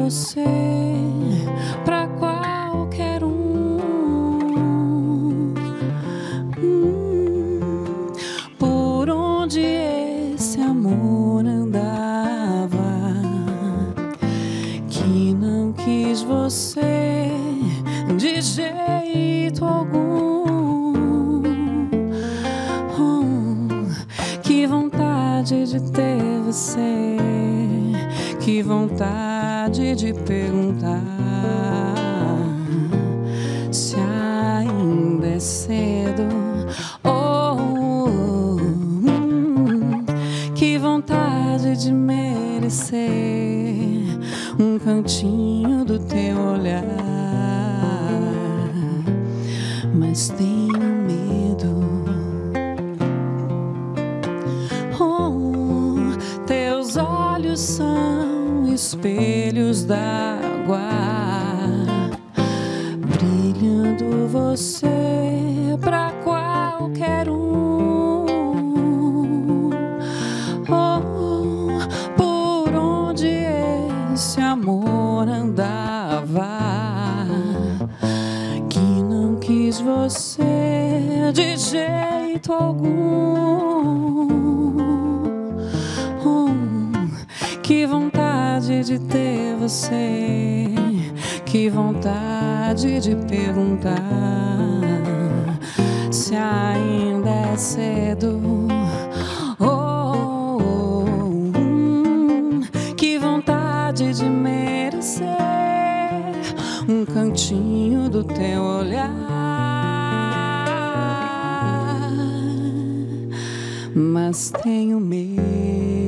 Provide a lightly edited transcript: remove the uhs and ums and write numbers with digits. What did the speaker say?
você pra qualquer por onde esse amor andava, que não quis você de jeito algum. Que vontade de ter você, que vontade de perguntar se ainda é cedo. Que vontade de merecer um cantinho do teu olhar, mas tenho medo. Teus olhos são espelhos d'água, brilhando você pra qualquer por onde esse amor andava, que não quis você de jeito algum. Que vontade de ter você, que vontade de perguntar se ainda é cedo. Que vontade de merecer um cantinho do teu olhar, mas tenho medo.